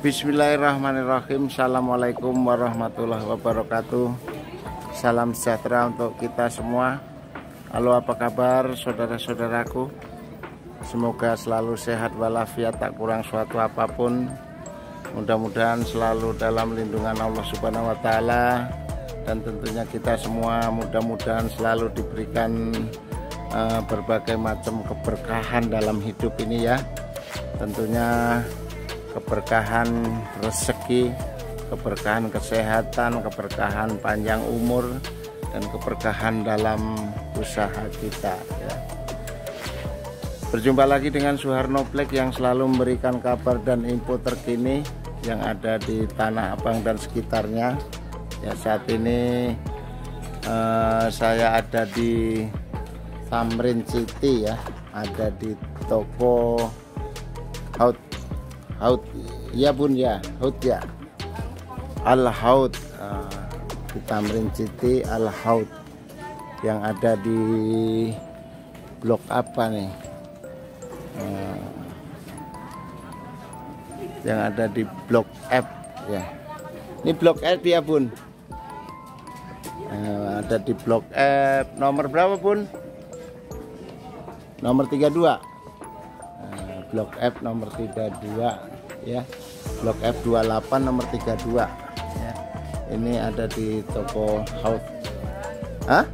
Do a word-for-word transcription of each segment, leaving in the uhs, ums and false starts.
Bismillahirrahmanirrahim. Assalamualaikum warahmatullahi wabarakatuh. Salam sejahtera untuk kita semua. Halo, apa kabar saudara-saudaraku? Semoga selalu sehat walafiat, tak kurang suatu apapun. Mudah-mudahan selalu dalam lindungan Allah Subhanahu wa Ta'ala, dan tentunya kita semua mudah-mudahan selalu diberikan uh, berbagai macam keberkahan dalam hidup ini ya. Tentunya keberkahan rezeki, keberkahan kesehatan, keberkahan panjang umur, dan keberkahan dalam usaha kita ya. Berjumpa lagi dengan Suharno Black yang selalu memberikan kabar dan info terkini yang ada di Tanah Abang dan sekitarnya ya. Saat ini uh, saya ada di Tamrin City ya, ada di toko Haut Haut ya bun ya, Haut ya, Al Haut, uh, di Tamrin City Al Haut yang ada di blok apa nih, uh, yang ada di blok F ya. Ini blok F ya bun, uh, ada di blok F nomor berapa bun? Nomor tiga puluh dua. uh, blok F nomor tiga puluh dua ya, blok F dua puluh delapan nomor tiga puluh dua ya. Ini ada di toko Haut. Hah?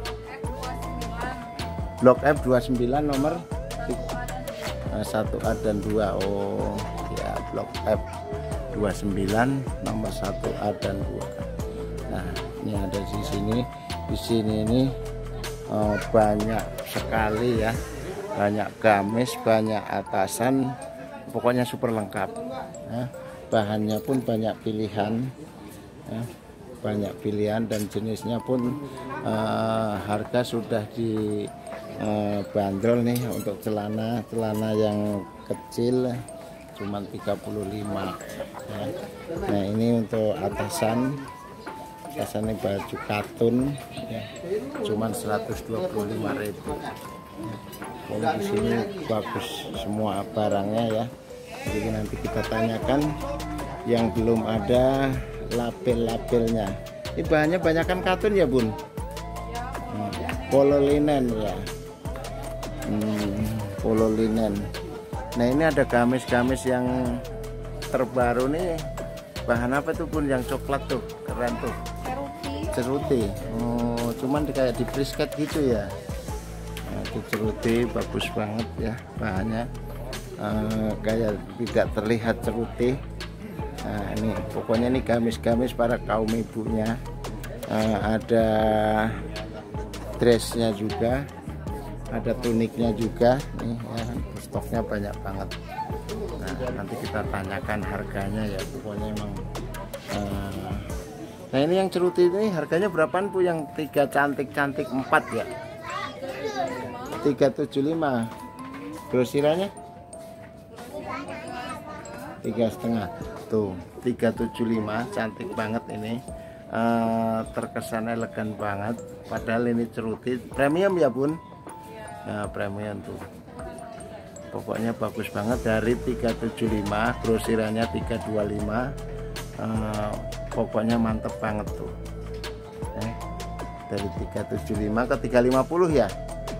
Blok F dua puluh sembilan nomor satu A dan dua. Oh ya, blok F dua puluh sembilan nomor satu A dan dua. Nah, ini ada di sini. Di sini ini oh, banyak sekali ya. Banyak gamis, banyak atasan, pokoknya super lengkap ya. Bahannya pun banyak pilihan ya. Banyak pilihan dan jenisnya pun uh, harga sudah di uh, bandrol nih. Untuk celana celana yang kecil cuma tiga puluh lima ya. Nah, ini untuk atasan atasan ini baju katun ya, cuman seratus dua puluh lima ribu ya. Jadi di sini bagus semua barangnya ya. Jadi nanti kita tanyakan yang belum ada label-labelnya. Ini bahannya banyakan katun ya bun, hmm, polo linen ya, hmm, polo linen. Nah, ini ada gamis-gamis yang terbaru nih. Bahan apa tuh bun, yang coklat tuh, keren tuh, ceruti. Oh, cuman kayak di brisket gitu ya. Nah, itu ceruti bagus banget ya bahannya, uh, kayak tidak terlihat ceruti. Nah, ini pokoknya ini gamis-gamis para kaum ibunya. Uh, ada dressnya juga, ada tuniknya juga nih ya, stoknya banyak banget. Nah, nanti kita tanyakan harganya ya, pokoknya emang uh, nah, ini yang ceruti ini harganya berapaan Bu? Yang tiga cantik-cantik empat ya, tiga tujuh lima. Grosirannya tiga setengah tuh, tiga tujuh lima. Cantik banget ini, uh, terkesan elegan banget, padahal ini ceruti premium ya bun. Nah, premium tuh, pokoknya bagus banget. Dari tiga tujuh lima, grosirannya tiga dua lima. uh, pokoknya mantep banget tuh eh, dari tiga tujuh lima ke tiga lima puluh ya.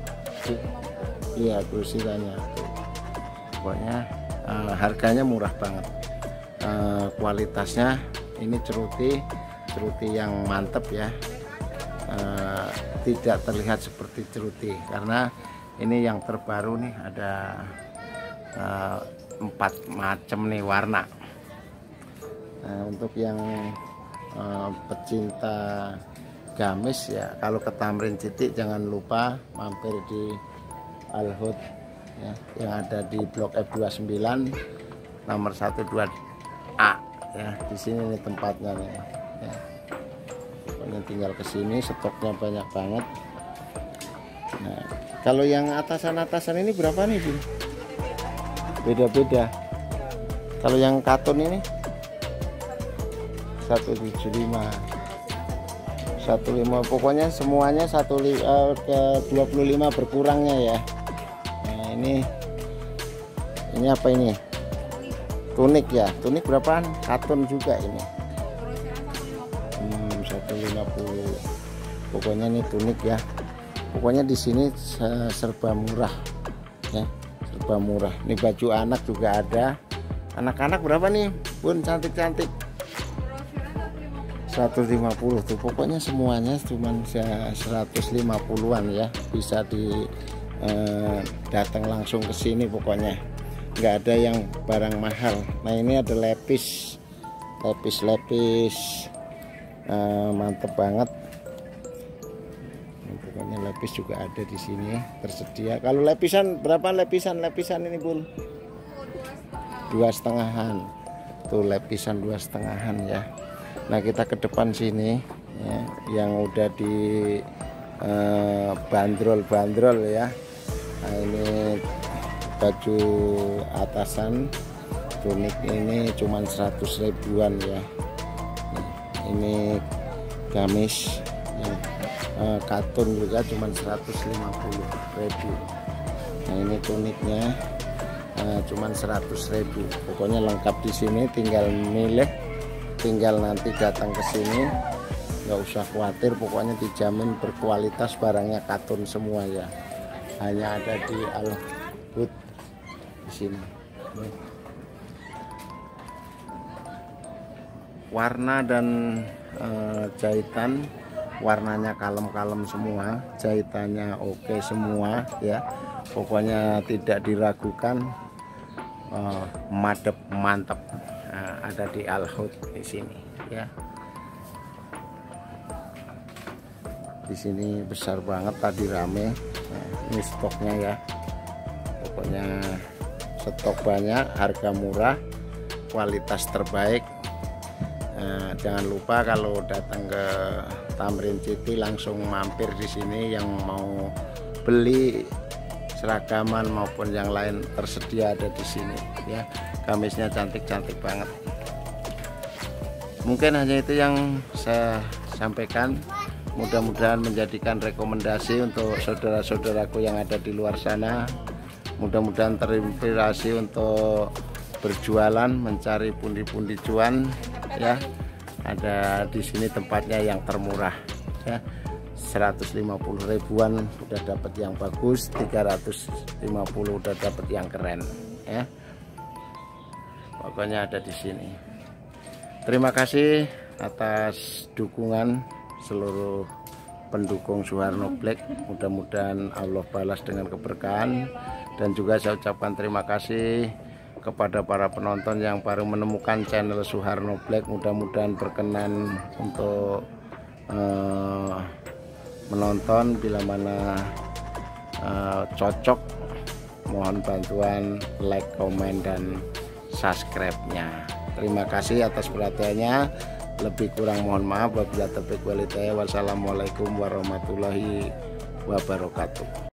Iya, grosirannya tuh. Pokoknya uh, harganya murah banget. Uh, kualitasnya ini ceruti ceruti yang mantep ya. Uh, tidak terlihat seperti ceruti karena ini yang terbaru nih, ada uh, empat macam nih warna. Nah, untuk yang uh, pecinta gamis ya, kalau ke Tamrin City jangan lupa mampir di Al Haut ya, yang ada di blok F dua puluh sembilan nomor satu dua A ya. Di sini nih tempatnya nih ya. Pokoknya tinggal ke sini, stoknya banyak banget. Nah, kalau yang atasan-atasan ini berapa nih Bu? Beda-beda. Kalau yang katun ini seratus tujuh puluh lima, seratus lima, pokoknya semuanya satu uh, ke dua puluh lima berkurangnya ya. Nah, ini ini apa ini? tunik ya, tunik berapaan? Katun juga ini. Hmm, seratus lima puluh. Pokoknya ini tunik ya. Pokoknya di sini serba murah ya, serba murah. Ini baju anak juga ada. Anak-anak berapa nih, Bun? Cantik-cantik. seratus lima puluh tuh. Pokoknya semuanya cuman seratus lima puluhan ya. Bisa di eh, datang langsung ke sini pokoknya. Nggak ada yang barang mahal. Nah, ini ada lepis. Lepis-lepis. Eh, mantep banget. Pokoknya lepis juga ada di sini tersedia. Kalau lepisan berapa lepisan lepisan ini, Bun? Dua setengahan. Tuh lepisan dua setengahan ya. Nah, kita ke depan sini ya, yang udah di eh, bandrol-bandrol ya. Nah, ini baju atasan tunik ini cuman seratus ribuan ya. Nah, ini gamis yang Uh, katun juga cuma seratus lima puluh ribu. Nah, ini tuniknya uh, cuma seratus ribu. Pokoknya lengkap di sini, tinggal milih, tinggal nanti datang ke sini, nggak usah khawatir. Pokoknya dijamin berkualitas, barangnya katun semua ya. Hanya ada di Al-Hud di sini. Warna dan uh, jahitan warnanya kalem-kalem semua, jahitannya oke semua ya. Pokoknya tidak diragukan, uh, madep mantap. Nah, ada di Al-Hud di sini ya. Di sini besar banget, tadi rame. Nah, ini stoknya ya. Pokoknya stok banyak, harga murah, kualitas terbaik. Nah, jangan lupa kalau datang ke Tamrin City langsung mampir di sini. Yang mau beli seragaman maupun yang lain tersedia ada di sini ya. Gamisnya cantik-cantik banget. Mungkin hanya itu yang saya sampaikan. Mudah-mudahan menjadikan rekomendasi untuk saudara-saudaraku yang ada di luar sana. Mudah-mudahan terinspirasi untuk berjualan, mencari pundi-pundi cuan ya. Ada di sini tempatnya yang termurah ya, seratus lima puluh ribuan udah dapat yang bagus, tiga ratus lima puluh udah dapat yang keren ya. Pokoknya ada di sini. Terima kasih atas dukungan seluruh pendukung Suharno Black. Mudah-mudahan Allah balas dengan keberkahan, dan juga saya ucapkan terima kasih kepada para penonton yang baru menemukan channel Suharno Black. Mudah-mudahan berkenan untuk uh, menonton. Bila mana uh, cocok, mohon bantuan like, komen, dan subscribe-nya. Terima kasih atas perhatiannya. Lebih kurang mohon maaf. Wabillahi taufiq wal hidayah. Wassalamualaikum warahmatullahi wabarakatuh.